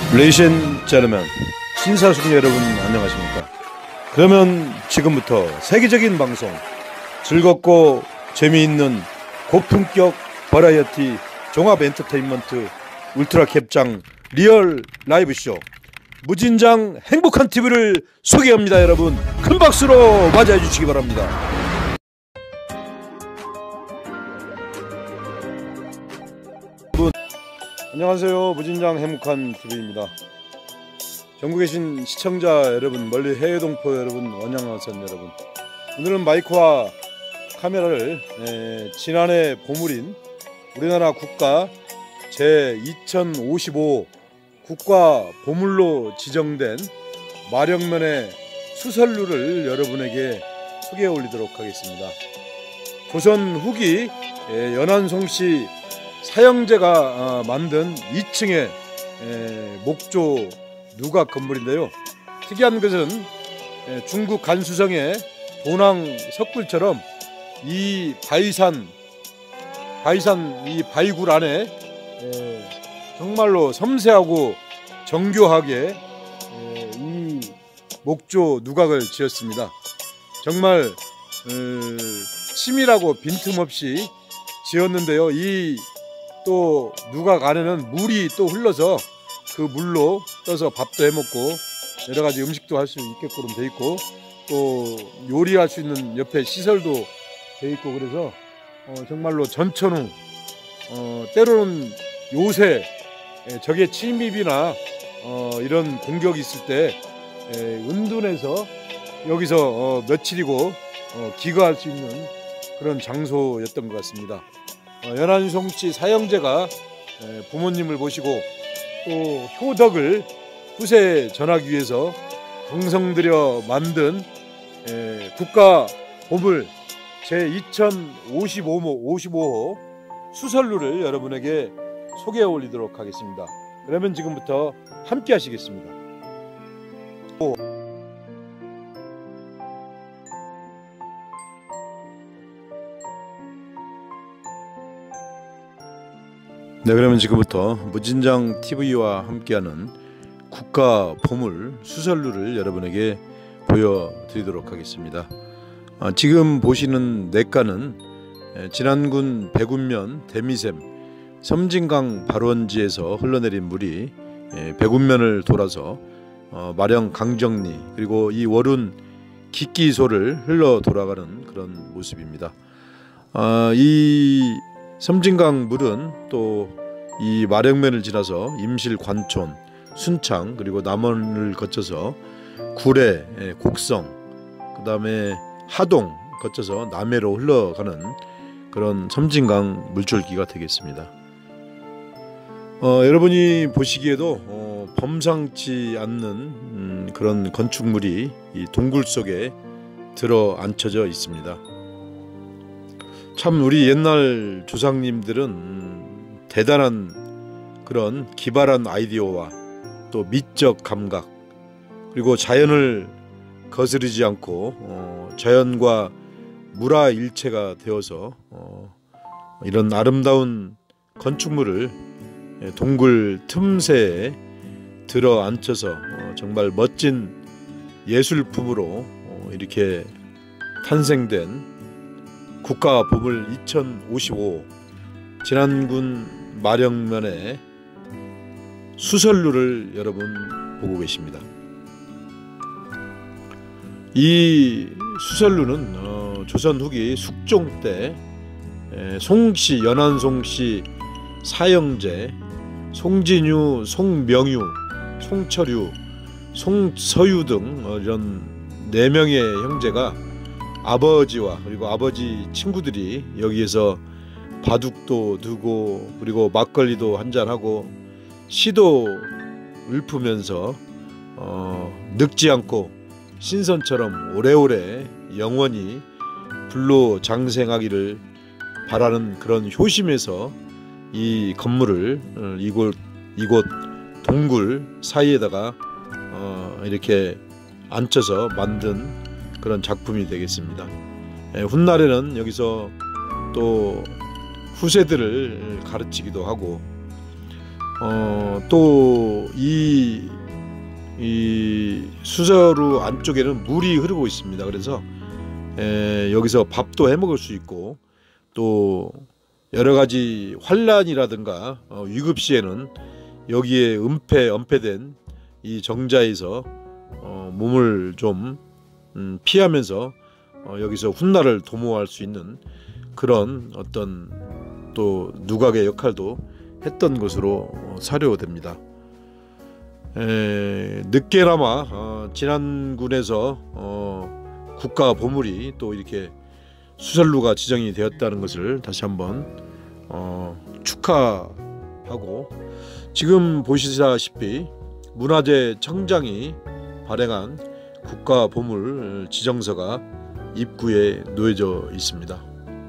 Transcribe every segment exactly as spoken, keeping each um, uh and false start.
Ladies and gentlemen, 신사숙녀 여러분 안녕하십니까? 그러면 지금부터 세계적인 방송, 즐겁고 재미있는 고품격 버라이어티 종합 엔터테인먼트 울트라 캡장 리얼 라이브 쇼 무진장 행복한 티비를 소개합니다. 여러분 큰 박수로 맞이해 주시기 바랍니다. 여러분 안녕하세요. 무진장 행복한 티비입니다. 전국에 계신 시청자 여러분, 멀리 해외 동포 여러분, 원양어선 여러분, 오늘은 마이크와 카메라를 에, 지난해 보물인 우리나라 국가 제이천오십오 국가 보물로 지정된 마령면의 수설루를 여러분에게 소개해 올리도록 하겠습니다. 조선 후기 에, 연안송씨 사형제가 만든 이 층의 목조 누각 건물인데요. 특이한 것은 중국 간수성의 도낭 석굴처럼 이 바위산 바위산 이 바위굴 안에 정말로 섬세하고 정교하게 이 목조 누각을 지었습니다. 정말 치밀하고 빈틈없이 지었는데요. 이 또 누각 안에는 물이 또 흘러서 그 물로 떠서 밥도 해먹고 여러가지 음식도 할 수 있게끔 돼 있고, 또 요리할 수 있는 옆에 시설도 돼 있고, 그래서 어 정말로 전천후 어 때로는 요새 적의 침입이나 어 이런 공격이 있을 때 은둔해서 여기서 어 며칠이고 어 기거할 수 있는 그런 장소였던 것 같습니다. 어 연안송씨 사형제가 부모님을 모시고 또 효덕을 후세에 전하기 위해서 정성들여 만든 에, 국가 보물 제이천오십오 호 수설루를 여러분에게 소개해 올리도록 하겠습니다. 그러면 지금부터 함께 하시겠습니다. 오. 네, 그러면 지금부터 무진장 티비와 함께하는 국가 보물 수설루를 여러분에게 보여드리도록 하겠습니다. 아, 지금 보시는 냇가는 진안군 백운면 대미샘 섬진강 발원지에서 흘러내린 물이 백운면을 돌아서 어, 마령 강정리 그리고 이 월운 기끼소를 흘러 돌아가는 그런 모습입니다. 아, 이 섬진강 물은 또 이 마령면을 지나서 임실 관촌, 순창 그리고 남원을 거쳐서 구례, 곡성, 그 다음에 하동 거쳐서 남해로 흘러가는 그런 섬진강 물줄기가 되겠습니다. 어, 여러분이 보시기에도 어, 범상치 않는 음, 그런 건축물이 이 동굴 속에 들어 앉혀져 있습니다. 참 우리 옛날 조상님들은 대단한 그런 기발한 아이디어와 또 미적 감각, 그리고 자연을 거스르지 않고 어, 자연과 물화일체가 되어서 어, 이런 아름다운 건축물을 동굴 틈새에 들어 앉혀서 어, 정말 멋진 예술품으로 어, 이렇게 탄생된 국가 보물 이천오십오 진안군 마령면의 수설루를 여러분 보고 계십니다. 이 수설루는 어, 조선 후기 숙종 때 에, 송씨, 연안송씨 사형제, 송진유, 송명유, 송철유, 송서유 등 어, 이런 네 명의 형제가 아버지와 그리고 아버지 친구들이 여기에서 바둑도 두고 그리고 막걸리도 한잔하고 시도 읊으면서 어, 늙지 않고 신선처럼 오래오래 영원히 불로 장생하기를 바라는 그런 효심에서 이 건물을 어, 이곳, 이곳 동굴 사이에다가 어, 이렇게 앉혀서 만든 그런 작품이 되겠습니다. 예, 훗날에는 여기서 또 후세들을 가르치기도 하고 어, 또이 이 수저루 안쪽에는 물이 흐르고 있습니다. 그래서 에, 여기서 밥도 해 먹을 수 있고, 또 여러 가지 환란이라든가 어, 위급 시에는 여기에 은폐 은폐된 이 정자에서 어, 몸을 좀 음, 피하면서 어, 여기서 훗날을 도모할 수 있는 그런 어떤 또 누각의 역할도 했던 것으로 어, 사료됩니다. 에, 늦게나마 어, 진안군에서 어, 국가 보물이 또 이렇게 수설루가 지정이 되었다는 것을 다시 한번 어, 축하하고, 지금 보시다시피 문화재 청장이 발행한 국가 보물 지정서가 입구에 놓여져 있습니다.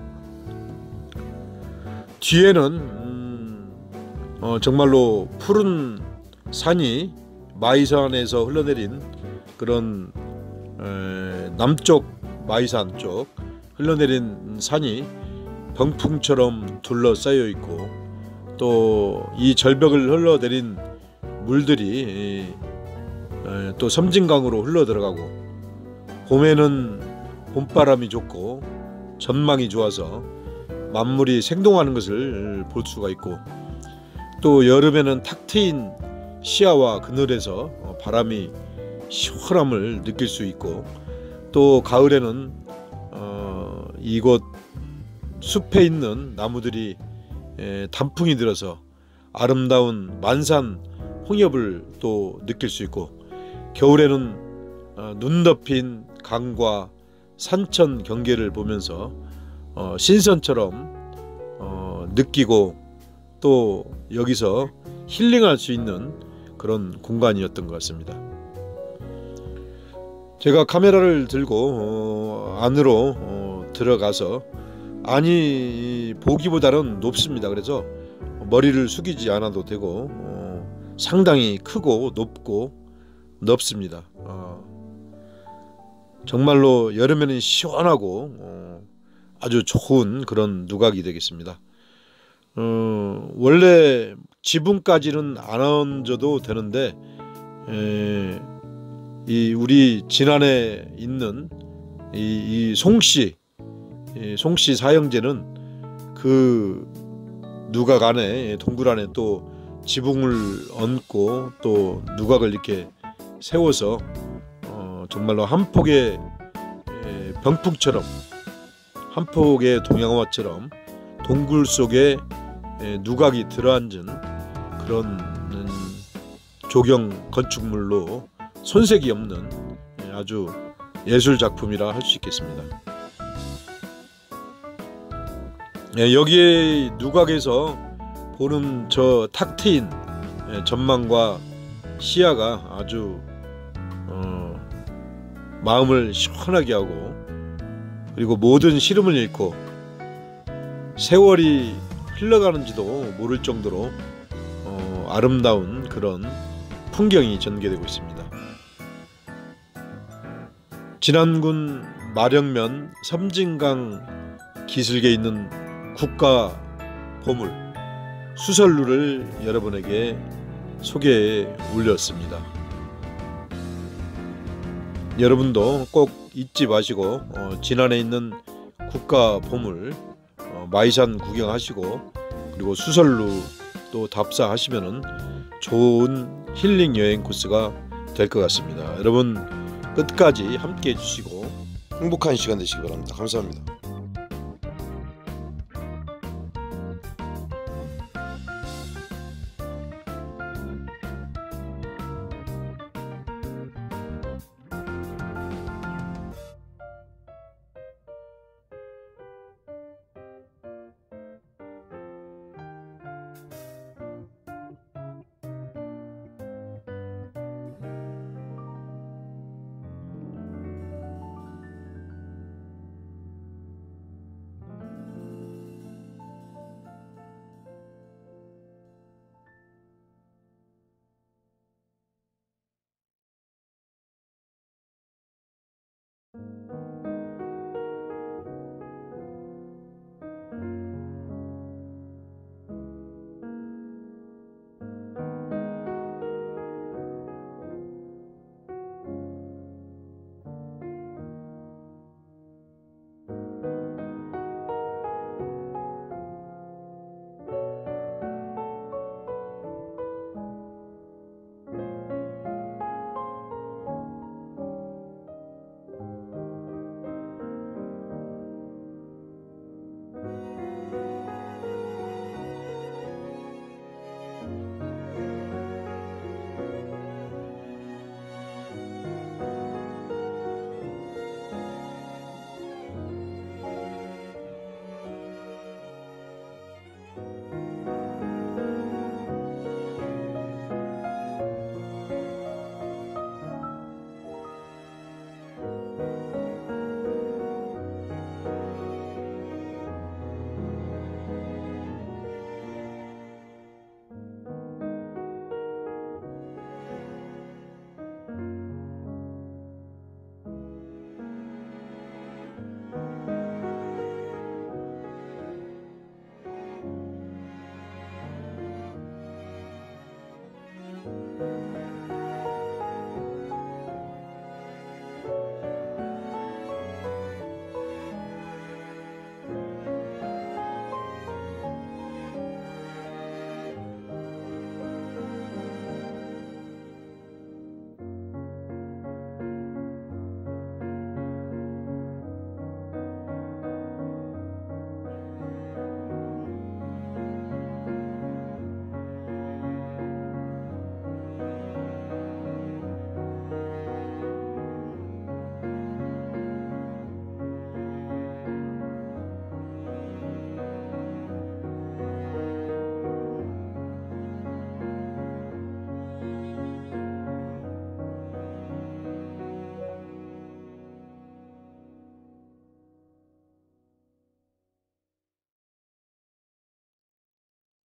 뒤에는 음, 어, 정말로 푸른 산이 마이산에서 흘러내린 그런 에, 남쪽 마이산 쪽 흘러내린 산이 병풍처럼 둘러싸여 있고, 또 이 절벽을 흘러내린 물들이 에, 또 섬진강으로 흘러 들어가고, 봄에는 봄바람이 좋고 전망이 좋아서 만물이 생동하는 것을 볼 수가 있고, 또 여름에는 탁 트인 시야와 그늘에서 바람이 시원함을 느낄 수 있고, 또 가을에는 어, 이곳 숲에 있는 나무들이 에, 단풍이 들어서 아름다운 만산 홍엽을 또 느낄 수 있고, 겨울에는 어, 눈 덮인 강과 산천 경계를 보면서 어, 신선처럼 어, 느끼고, 또 여기서 힐링할 수 있는 그런 공간이었던 것 같습니다. 제가 카메라를 들고 어, 안으로 어, 들어가서, 안이 보기보다는 높습니다. 그래서 머리를 숙이지 않아도 되고 어, 상당히 크고 높고 넓습니다. 어, 정말로 여름에는 시원하고 어, 아주 좋은 그런 누각이 되겠습니다. 어, 원래 지붕까지는 안 얹어도 되는데, 에, 이 우리 진안에 있는 이, 이 송씨 이 송씨 사형제는 그 누각 안에, 동굴 안에 또 지붕을 얹고 또 누각을 이렇게 세워서 어, 정말로 한 폭의 에, 병풍처럼, 한 폭의 동양화처럼 동굴 속에 에, 누각이 들어앉은 그런 음, 조경 건축물로 손색이 없는 에, 아주 예술 작품이라 할 수 있겠습니다. 에, 여기에 누각에서 보는 저 탁 트인 에, 전망과 시야가 아주 어, 마음을 시원하게 하고, 그리고 모든 시름을 잃고 세월이 흘러가는지도 모를 정도로 어, 아름다운 그런 풍경이 전개되고 있습니다. 진안군 마령면 섬진강 기슭에 있는 국가 보물 수설루를 여러분에게 소개해 올렸습니다. 여러분도 꼭 잊지 마시고 어, 진안에 있는 국가 보물 어, 마이산 구경하시고, 그리고 수설루 또 답사하시면은 좋은 힐링 여행 코스가 될 것 같습니다. 여러분 끝까지 함께 해주시고 행복한 시간 되시기 바랍니다. 감사합니다.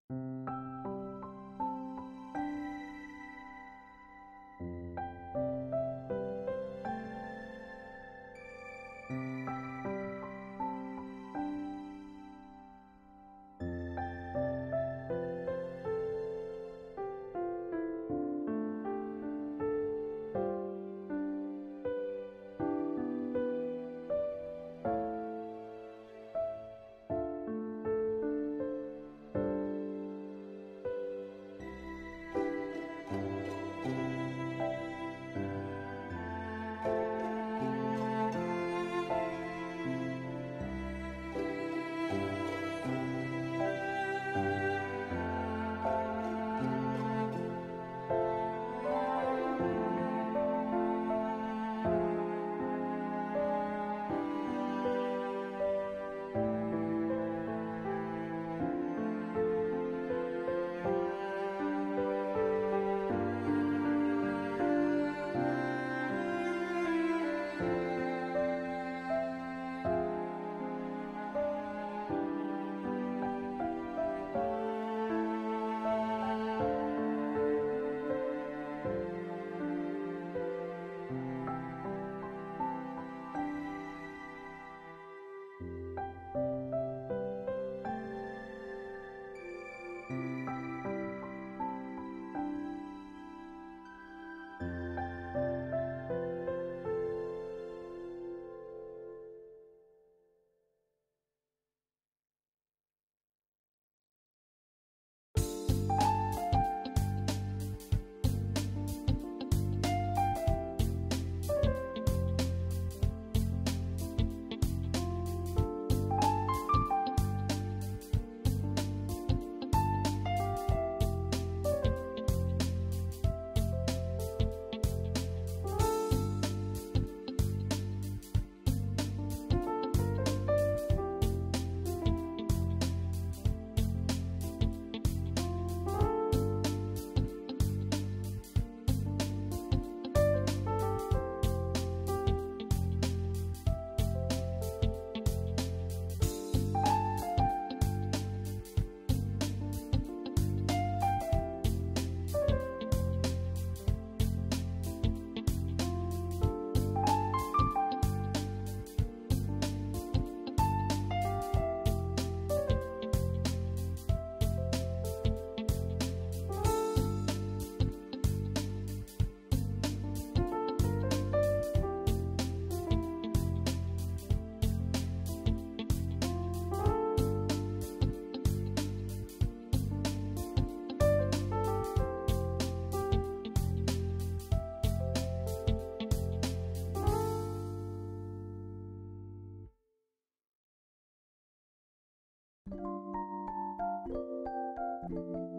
Thank you.